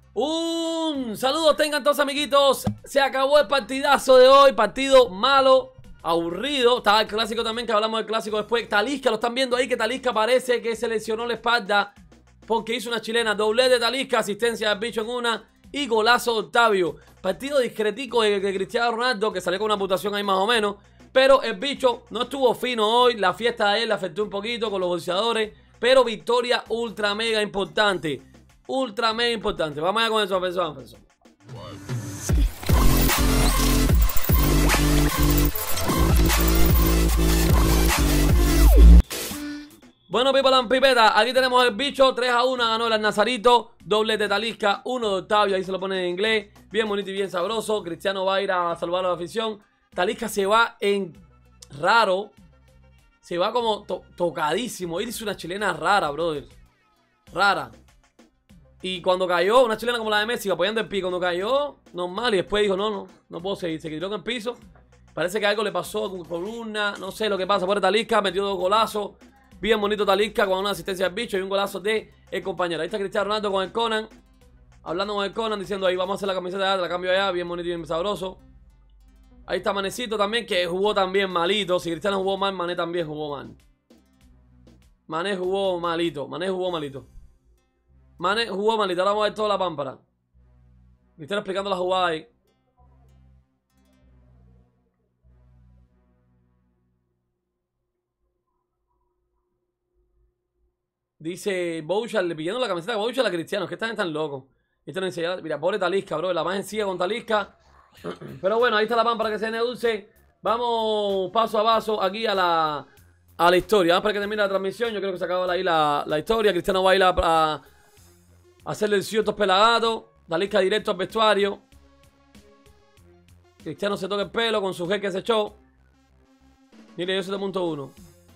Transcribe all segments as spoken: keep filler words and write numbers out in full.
Un saludo tengan todos, amiguitos. Se acabó el partidazo de hoy. Partido malo, aburrido. Estaba el clásico también, que hablamos del clásico después. Talisca, lo están viendo ahí, que Talisca parece que se lesionó la espalda porque hizo una chilena. Doblete de Talisca, asistencia del bicho en una y golazo de Octavio. Partido discretico de, de Cristiano Ronaldo, que salió con una puntuación ahí más o menos. Pero el bicho no estuvo fino hoy. La fiesta de él le afectó un poquito con los bolseadores. Pero victoria ultra mega importante. Ultra mega importante. Vamos allá con eso, persona, persona. Bueno, people and pipeta, aquí tenemos el bicho. tres a uno ganó el Nazarito. Doble de Talisca, uno de Octavio. Ahí se lo pone en inglés. Bien bonito y bien sabroso. Cristiano va a ir a salvar a la afición. Talisca se va en raro. Se va como to tocadísimo. Él hizo una chilena rara, brother. Rara. Y cuando cayó, una chilena como la de Messi, apoyando el pico. Cuando cayó, normal. Y después dijo, no, no, no puedo seguir. Se quedó en el piso. Parece que algo le pasó con columna. No sé lo que pasa. Por Talisca, metió dos golazos. Bien bonito Talisca con una asistencia al bicho y un golazo de el compañero. Ahí está Cristiano Ronaldo con el Conan. Hablando con el Conan, diciendo ahí, vamos a hacer la camiseta allá, la cambio allá. Bien bonito y bien sabroso. Ahí está Manecito también, que jugó también malito. Si Cristiano jugó mal, Mané también jugó mal. Mané jugó malito. Mané jugó malito. Mané jugó malito. Ahora vamos a ver toda la pámpara. Cristiano explicando la jugada ahí. Dice Bouchard, le pidiendo la camiseta de Bouchard a Cristiano. Que están tan locos. Esto no dice, mira, pobre Talisca, bro. La más encía con Talisca. Pero bueno, ahí está la pámpara que se dulce. Vamos paso a paso aquí a la, a la historia. Vamos para que termine la transmisión. Yo creo que se acaba ahí la, la historia. Cristiano va a ir a, a, a hacerle el cierto pelagato. Talisca directo al vestuario. Cristiano se toca el pelo con su gel que se echó. Mire, yo siete punto uno.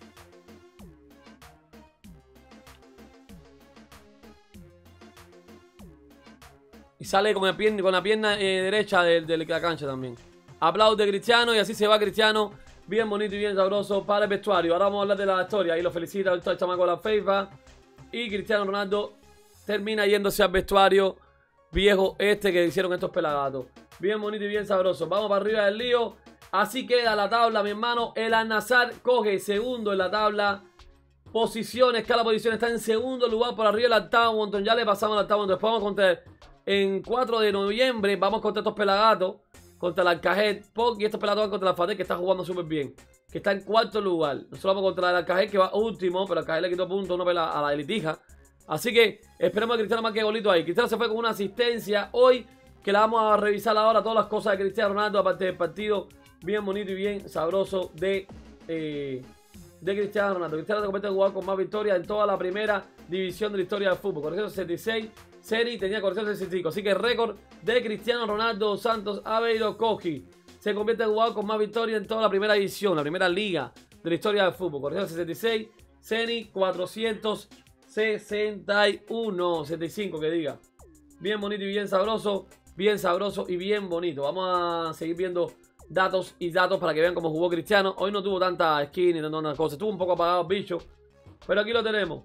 Y sale con la pierna, con la pierna eh, derecha de, de la cancha también. Aplausos de Cristiano y así se va Cristiano. Bien bonito y bien sabroso para el vestuario. Ahora vamos a hablar de la historia. Ahí lo felicita el chamaco de la FIFA. Y Cristiano Ronaldo termina yéndose al vestuario viejo este que hicieron estos pelagatos. Bien bonito y bien sabroso. Vamos para arriba del lío. Así queda la tabla, mi hermano. El Al-Nassr coge segundo en la tabla. Posiciones, cada posición está en segundo lugar por arriba del octavo montón. Ya le pasamos al octavo montón. Después vamos a contar. En cuatro de noviembre vamos contra estos pelagatos. Contra el Alcajet Pog y estos pelagatos van contra la Fateh, que está jugando súper bien. Que está en cuarto lugar. Nosotros vamos contra el Alcajet, que va último. Pero el Alcajet le quitó punto uno a la Elitija. Así que esperemos que Cristiano marque golito ahí. Cristiano se fue con una asistencia hoy, que la vamos a revisar ahora. Todas las cosas de Cristiano Ronaldo, aparte del partido bien bonito y bien sabroso de, eh, de Cristiano Ronaldo. Cristiano se convierte en jugador con más victorias en toda la primera división de la historia del fútbol. Corrección sesenta y seis. Seri tenía corrección sesenta y cinco. Así que el récord de Cristiano Ronaldo Santos Aveiro Cogi. Se convierte en jugador con más victorias en toda la primera división, la primera liga de la historia del fútbol. Corrección sesenta y seis. Seri cuatrocientos sesenta y uno. setenta y cinco que diga. Bien bonito y bien sabroso. Bien sabroso y bien bonito. Vamos a seguir viendo datos y datos para que vean cómo jugó Cristiano. Hoy no tuvo tanta skin ni tanta cosa. Estuvo un poco apagado el bicho. Pero aquí lo tenemos.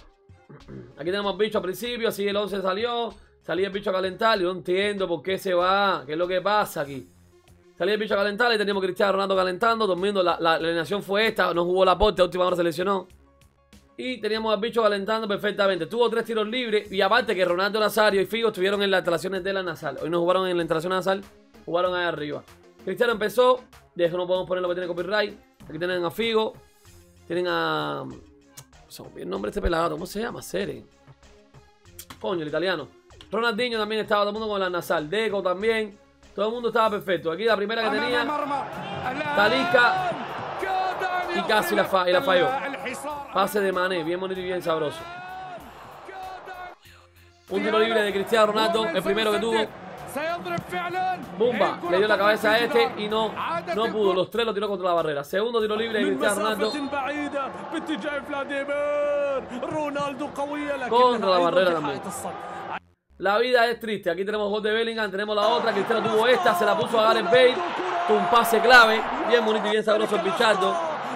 Aquí tenemos el bicho al principio, así el once salió. Salía el bicho a calentar, yo no entiendo por qué se va. ¿Qué es lo que pasa aquí? Salía el bicho a calentar y teníamos Cristiano Ronaldo calentando, durmiendo. La, la, la alineación fue esta, no jugó Laporte, a última hora se lesionó. Y teníamos al bicho calentando perfectamente. Tuvo tres tiros libres. Y aparte que Ronaldo Nazario y Figo estuvieron en las instalaciones de la Al-Nassr. Hoy no jugaron en la instalación Al-Nassr, jugaron ahí arriba. Cristiano empezó. De eso no podemos poner lo que tiene copyright. Aquí tienen a Figo. Tienen a... Se me olvidó el nombre de este pelado. ¿Cómo se llama? Sere. Coño, el italiano. Ronaldinho también estaba, todo el mundo con la Al-Nassr. Deco también. Todo el mundo estaba perfecto. Aquí la primera que tenía Talisca. Y casi la, fa y la falló. Pase de Mané. Bien bonito y bien sabroso. Un tiro libre de Cristiano Ronaldo. El primero que tuvo. Bumba, le dio la cabeza a este y no, no pudo. Los tres lo tiró contra la barrera. Segundo tiro libre de Cristiano Ronaldo. Contra la barrera también. La vida es triste. Aquí tenemos gol de Bellingham, tenemos la otra. Cristiano tuvo esta, se la puso a Gareth Bale. Un pase clave. Bien bonito y bien sabroso el Pichardo.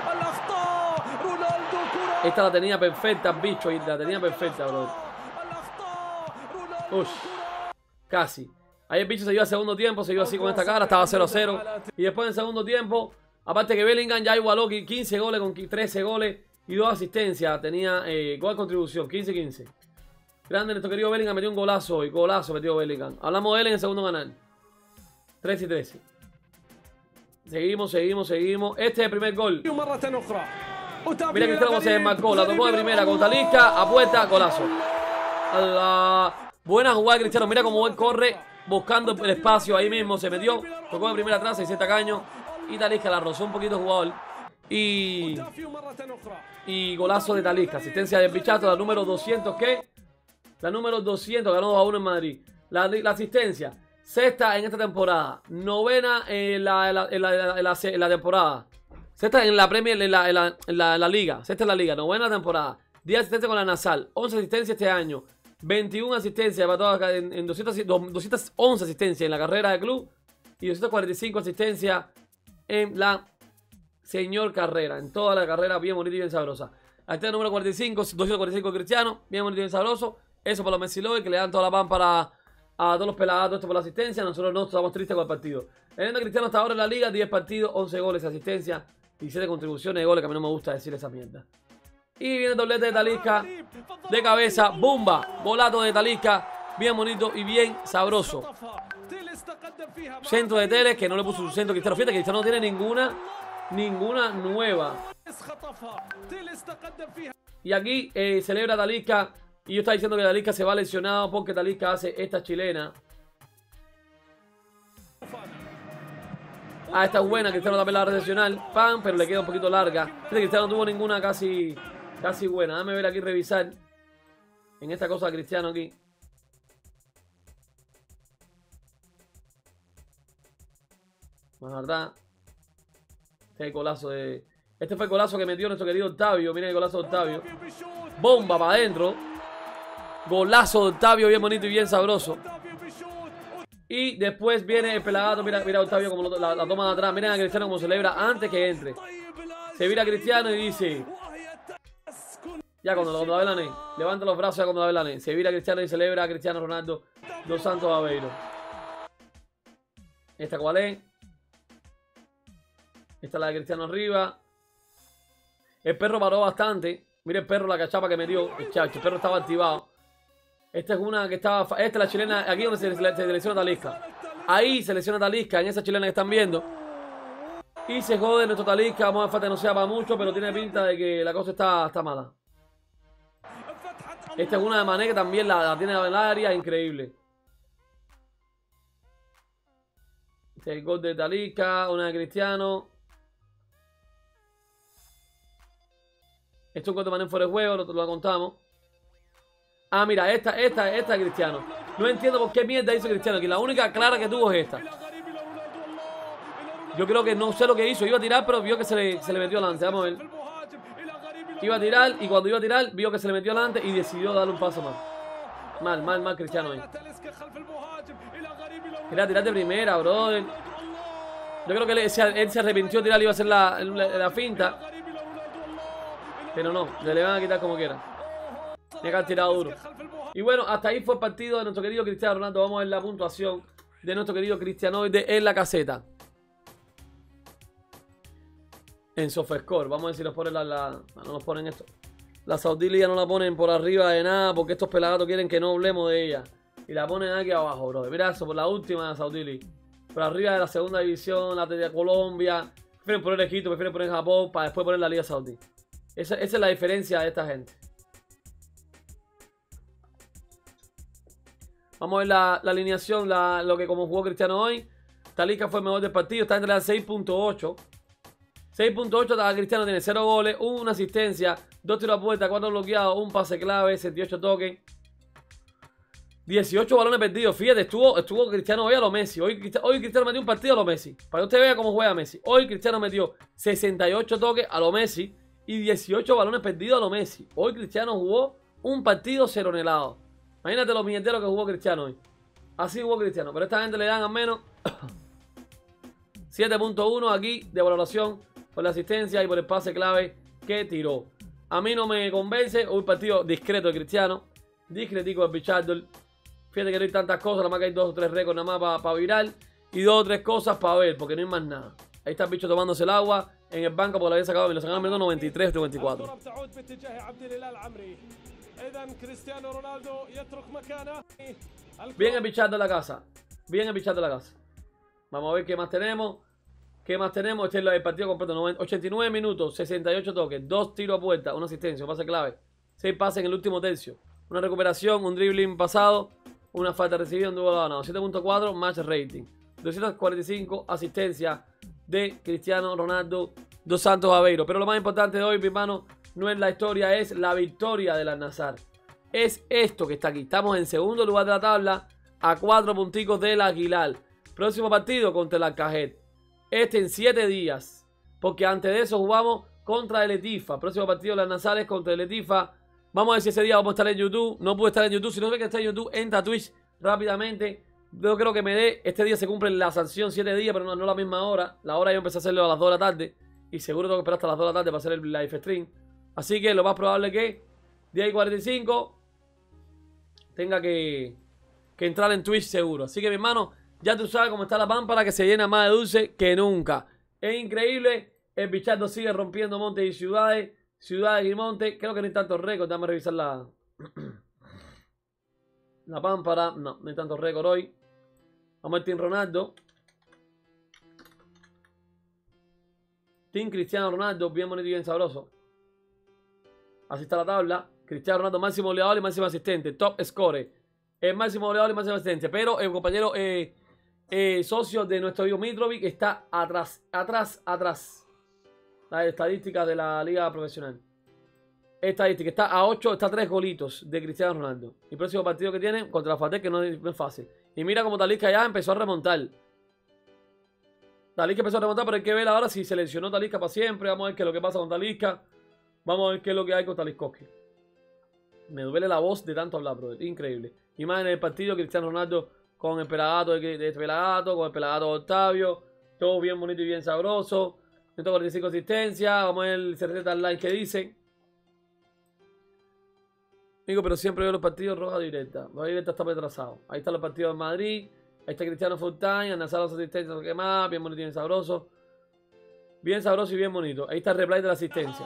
Esta la tenía perfecta, bicho. Y la tenía perfecta, bro. Uy. Casi. Ahí el bicho se iba al segundo tiempo, se iba así con esta cara, estaba cero a cero. Y después en el segundo tiempo, aparte que Bellingham ya igualó quince goles con trece goles y dos asistencias. Tenía eh, gol de contribución, quince quince. Grande nuestro querido Bellingham, metió un golazo hoy. Golazo metió Bellingham. Hablamos de él en el segundo canal. trece y trece. Seguimos, seguimos, seguimos. Este es el primer gol. Mira que cómo se desmarcó. La tocó de primera con Talisca. A puerta, golazo. A la buena jugada de Cristiano. Mira cómo él corre buscando el espacio. Ahí mismo se metió. Tocó de primera atrás, seiscientos caños. Y Talisca la rozó un poquito el jugador. Y, y golazo de Talisca. Asistencia de Pichato. La número doscientos. ¿Qué? La número doscientos. Ganó dos a uno en Madrid. La, la asistencia. Sexta en esta temporada. Novena en la, en la, en la, en la, en la temporada. Sexta en la Premier, en la, en, la, en, la, en la Liga. Sexta en la Liga. Novena temporada. diez asistencias con la Nasal. once asistencias este año. veintiuna asistencias para todas, en, en doscientos, doscientos once asistencias en la carrera de club. Y doscientas cuarenta y cinco asistencias en la señor carrera. En toda la carrera, bien bonita y bien sabrosa. Ahí está el número cuarenta y cinco. doscientos cuarenta y cinco Cristiano. Bien bonito y bien sabroso. Eso por los Messi Loy, que le dan toda la pan para a todos los pelados, esto por la asistencia. Nosotros no estamos tristes con el partido. El Cristiano hasta ahora en la liga, diez partidos, once goles, asistencia, diecisiete contribuciones de goles, que a mí no me gusta decir esa mierda. Y viene el doblete de Talisca, de cabeza, bomba, golato de Talisca, bien bonito y bien sabroso. Centro de Teles, que no le puso su centro Cristiano. Fíjate que Cristiano no tiene ninguna, ninguna nueva. Y aquí eh, celebra Talisca. Y yo estaba diciendo que Talisca se va lesionado porque Talisca hace esta chilena. Ah, esta es buena. Cristiano también la recepcional. Pam, pero le queda un poquito larga. Este Cristiano no tuvo ninguna casi, casi buena. Dame ver aquí, revisar. En esta cosa de Cristiano aquí. Más atrás. Este es el golazo de... Este fue el golazo que metió nuestro querido Octavio. Miren el golazo de Octavio. Bomba para adentro. Golazo de Octavio, bien bonito y bien sabroso. Y después viene el pelagato. Mira, mira Octavio como lo, la, la toma de atrás. Miren a Cristiano como celebra antes que entre. Se vira a Cristiano y dice... Ya cuando, cuando la ve la Ney. Levanta los brazos ya cuando la ve la Ney. Se vira a Cristiano y celebra a Cristiano Ronaldo dos Santos Aveiro. ¿Esta cuál es? Esta es la de Cristiano arriba. El perro paró bastante. Mira el perro, la cachapa que me dio. El, chacho, el perro estaba activado. Esta es una que estaba... Esta es la chilena, aquí donde se, se selecciona Talisca. Ahí se lesiona Talisca, en esa chilena que están viendo. Y se jode nuestro Talisca. Vamos a ver, falta que no sea para mucho, pero tiene pinta de que la cosa está, está mala. Esta es una de Mané que también la, la tiene en el área, increíble. Este es el gol de Talisca, una de Cristiano. Esto es un gol de Mané fuera de juego, lo, lo contamos. Ah, mira, esta, esta, esta es Cristiano. No entiendo por qué mierda hizo Cristiano aquí. La única clara que tuvo es esta. Yo creo que no sé lo que hizo. Iba a tirar, pero vio que se le, se le metió adelante. Vamos a ver. Iba a tirar y cuando iba a tirar, vio que se le metió adelante y decidió darle un paso más. Mal, mal, mal Cristiano ahí. Era tirar de primera, brother. Yo creo que él, él se arrepintió de tirar, iba a hacer la, la, la finta. Pero no, le van a quitar como quiera. Tiene que haber tirado duro. Y bueno, hasta ahí fue el partido de nuestro querido Cristiano Ronaldo. Vamos a ver la puntuación de nuestro querido Cristianoide en la caseta. En SofaScore. Vamos a ver si nos ponen la, la... No nos ponen esto. La Saudí Liga no la ponen por arriba de nada porque estos pelagatos quieren que no hablemos de ella. Y la ponen aquí abajo, bro. Mira eso, por la última de la Saudí League. Por arriba de la segunda división, la de Colombia. Prefieren poner Egipto, prefieren poner Japón para después poner la Liga Saudí. Esa, esa es la diferencia de esta gente. Vamos a ver la, la alineación, la, lo que como jugó Cristiano hoy. Talisca fue el mejor del partido, está entre las seis punto ocho. seis punto ocho, Cristiano tiene cero goles, una asistencia, dos tiros a puerta, cuatro bloqueados, un pase clave, setenta y ocho toques. dieciocho balones perdidos. Fíjate, estuvo, estuvo Cristiano hoy a lo Messi. Hoy, hoy Cristiano metió un partido a lo Messi. Para que usted vea cómo juega Messi. Hoy Cristiano metió sesenta y ocho toques a lo Messi y dieciocho balones perdidos a lo Messi. Hoy Cristiano jugó un partido ceronelado. Imagínate los billeteros que jugó Cristiano hoy. Así jugó Cristiano. Pero a esta gente le dan al menos siete punto uno aquí de valoración por la asistencia y por el pase clave que tiró. A mí no me convence. Un partido discreto de Cristiano. Discretico de Pichardo. Fíjate que no hay tantas cosas, nada más que hay dos o tres récords nada más para pa virar. Y dos o tres cosas para ver, porque no hay más nada. Ahí está el bicho tomándose el agua en el banco porque lo había sacado, me lo sacaron en el minuto noventa y tres, noventa y cuatro. Bien el bichado de la casa. Bien el bichado de la casa. Vamos a ver qué más tenemos. ¿Qué más tenemos? Este es el partido completo. ochenta y nueve minutos, sesenta y ocho toques, dos tiros a puerta, una asistencia, un pase clave, seis pases en el último tercio, una recuperación, un dribbling pasado, una falta recibida, un duelo ganado. siete punto cuatro match rating. doscientos cuarenta y cinco asistencia de Cristiano Ronaldo dos Santos Aveiro. Pero lo más importante de hoy, mi hermano, no es la historia, es la victoria del Al-Nassr. Es esto que está aquí. Estamos en segundo lugar de la tabla, a cuatro punticos del Al-Hilal. Próximo partido contra el Al-Qahd. Este en siete días. Porque antes de eso jugamos contra el Letifa. Próximo partido del Al-Nassr es contra el Letifa. Vamos a ver si ese día vamos a estar en YouTube. No pude estar en YouTube. Si no ve que está en YouTube, entra a Twitch rápidamente. Yo creo que me dé. Este día se cumple la sanción siete días, pero no, no la misma hora. La hora yo empecé a hacerlo a las dos de la tarde. Y seguro tengo que esperar hasta las dos de la tarde para hacer el live stream. Así que lo más probable es que diez y cuarenta y cinco tenga que, que entrar en Twitch seguro. Así que mi hermano, ya tú sabes cómo está la pámpara, que se llena más de dulce que nunca. Es increíble. El bichardo sigue rompiendo montes y ciudades. Ciudades y montes. Creo que no hay tantos récords. Déjame revisar la, la pámpara. No, no hay tantos récords hoy. Vamos al Team Ronaldo. Team Cristiano Ronaldo. Bien bonito y bien sabroso. Así está la tabla. Cristiano Ronaldo, máximo goleador y máximo asistente. Top score. El máximo goleador y máximo asistente. Pero el compañero eh, eh, socio de nuestro amigo Mitrovic está atrás, atrás, atrás. Las estadísticas de la liga profesional. Estadística. Está a ocho, está a tres golitos de Cristiano Ronaldo. El próximo partido que tiene contra la Fateh, que no es, no es fácil. Y mira cómo Talisca ya empezó a remontar. Talisca empezó a remontar, pero hay que ver ahora si se lesionó Talisca para siempre. Vamos a ver qué es lo que pasa con Talisca. Vamos a ver qué es lo que hay con Taliscovski. Me duele la voz de tanto hablar, brother. Increíble. Imagen del partido, Cristiano Ronaldo con el Pelagato de, de Pelagato, con el Pelagato de Octavio. Todo bien bonito y bien sabroso. ciento cuarenta y cinco asistencias. Vamos a ver el C R Z Online que dice. Digo, pero siempre veo los partidos roja directa. Roja directa está retrasado. Ahí están los partidos de Madrid. Ahí está Cristiano full time. Al-Nassr las asistencias, que más. Bien bonito y bien sabroso. Bien sabroso y bien bonito. Ahí está el replay de la asistencia.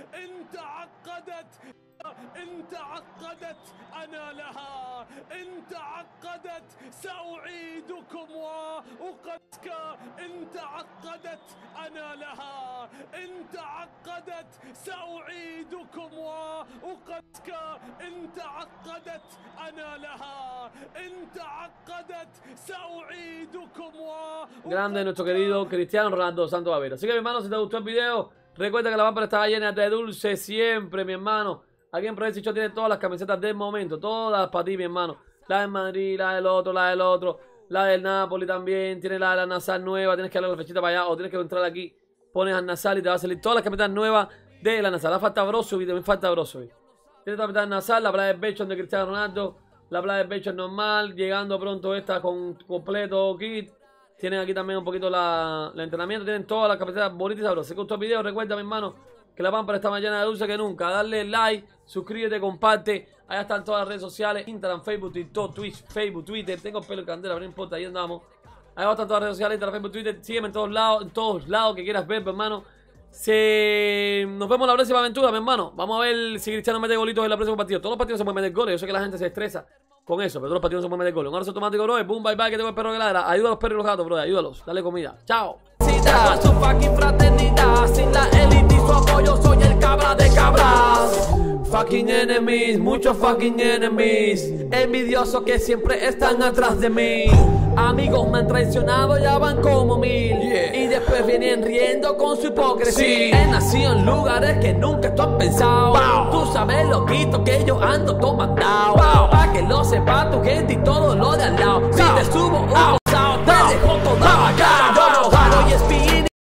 انت عقدت انا لها انت عقدت ساعيدكم واقدك انت عقدت انا لها انت عقدت ساعيدكم واقدك انت عقدت انا لها انت عقدت ساعيدكم واقدك. Grande nuestro querido Cristiano Ronaldo Santos Aveiro. Así que mi hermano, si te gustó el video, recuerda que la pámpara estaba llena de dulce siempre, mi hermano. Aquí en Progreso tiene todas las camisetas del momento. Todas para ti, mi hermano. La del Madrid, la del otro, la del otro. La del Napoli también. Tiene la de la Al-Nassr nueva. Tienes que darle la flechita para allá. O tienes que entrar aquí. Pones Al-Nassr y te va a salir todas las camisetas nuevas de la Al-Nassr. La falta Brozovic. También falta Brozovic. Tiene la camiseta de Al-Nassr. La playa del Bechon de Cristiano Ronaldo. La playa del Bechon normal. Llegando pronto esta con completo kit. Tienen aquí también un poquito la, el entrenamiento. Tienen todas las camisetas bonitas y sabrosas. Si te gustó el video, recuerda, mi hermano, que la pámpara está más llena de dulce que nunca. Dale like, suscríbete, comparte. Allá están todas las redes sociales: Instagram, Facebook, TikTok, Twitch, Facebook, Twitter. Tengo pelo en candela, pero no importa, ahí andamos. Allá están todas las redes sociales: Instagram, Facebook, Twitter. Sígueme en todos lados, en todos lados que quieras ver, mi hermano. Se... Nos vemos en la próxima aventura, mi hermano. Vamos a ver si Cristiano mete golitos en el próximo partido. Todos los partidos se pueden meter goles. Yo sé que la gente se estresa con eso, pero todos los partidos se pueden meter goles. Un abrazo automático, bro. Boom, bye bye, que tengo el perro que ladra. Ayuda a los perros y los gatos, bro. Ayúdalos. Dale comida. Chao. Con su fucking fraternidad, sin la élite y su apoyo, soy el cabra de cabras. Fucking enemies, muchos fucking enemies, envidiosos que siempre están atrás de mí. Amigos me han traicionado, ya van como mil, yeah. Y después vienen riendo con su hipocresía. Sí. He nacido en lugares que nunca tú has pensado. Wow. Tú sabes, loquito, que yo ando todo mandado. Wow. Pa' que lo sepa tu gente y todo lo de al lado. Si te subo un